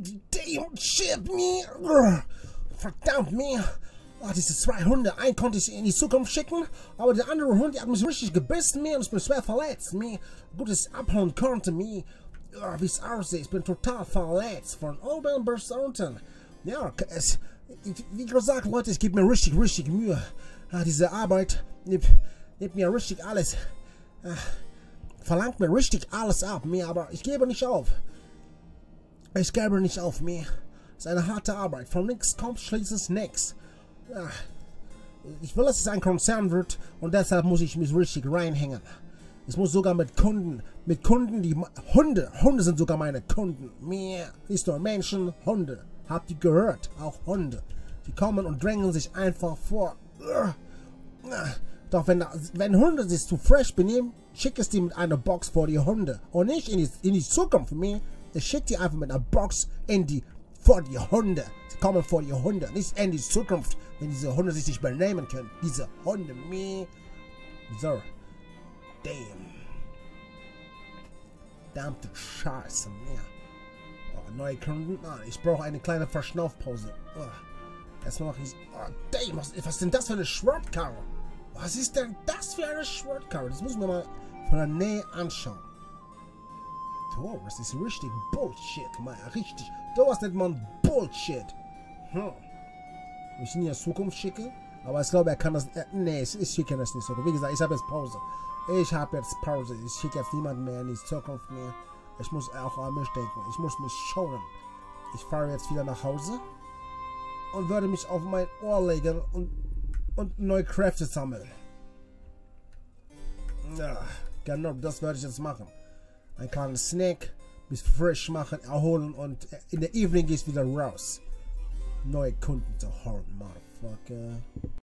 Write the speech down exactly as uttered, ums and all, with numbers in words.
Damn shit, me. Verdammt, mir. Oh, diese zwei Hunde. Einen konnte ich in die Zukunft schicken, aber der andere Hund, der hat mich richtig gebissen, mir, und ich bin schwer verletzt, mir. Gut, dass ich abhauen konnte, mir. Oh, wie es aussieht, ich bin total verletzt. Von oben bis unten. Ja, es, wie gesagt, Leute, ich gebe mir richtig, richtig Mühe. Ah, diese Arbeit nimmt, nimmt mir richtig alles. Ah, verlangt mir richtig alles ab, mir, aber ich gebe nicht auf. Ich gebe nicht auf, mir. Es ist eine harte Arbeit. Von nichts kommt schließlich nichts. Ja. Ich will, dass es ein Konzern wird, und deshalb muss ich mich richtig reinhängen. Ich muss sogar mit Kunden, mit Kunden, die Hunde, Hunde sind sogar meine Kunden. Mir, nicht nur Menschen, Hunde. Habt ihr gehört? Auch Hunde. Die kommen und drängen sich einfach vor. Doch wenn, wenn Hunde sich zu fresh benehmen, schick es die mit einer Box vor die Hunde. Und nicht in die, in die Zukunft für mich. Ich schicke die einfach mit einer Box in die, vor die Hunde. Sie kommen vor die Hunde. Nicht in die Zukunft, wenn diese Hunde sich nicht benehmen können. Diese Hunde, mir. So. Damn. Verdammte Scheiße, mir. Oh, neue Kunden. Ah, ich brauche eine kleine Verschnaufpause. Oh. Erstmal mache ich. Oh, damn, was, was ist denn das für eine Schrottkarre? Was ist denn das für eine Schrottkarre? Das muss ich mir mal von der Nähe anschauen. Oh, das ist richtig Bullshit, man. Richtig. Das nennt man Bullshit. Hm. Ich ihn in die Zukunft schicke. Aber ich glaube, er kann das. Äh, nee, ich schicke das nicht so. Wie gesagt, ich habe jetzt Pause. Ich habe jetzt Pause. Ich schicke jetzt niemanden mehr in die Zukunft mehr. Ich muss auch an mich denken. Ich muss mich schonen. Ich fahre jetzt wieder nach Hause und würde mich auf mein Ohr legen und, und neue Kräfte sammeln. Ja, genau, das werde ich jetzt machen. Ein kleines Snack, bis frisch machen, erholen, und in der Evening gehe ich wieder raus. Neue Kunden zu holen, Motherfucker.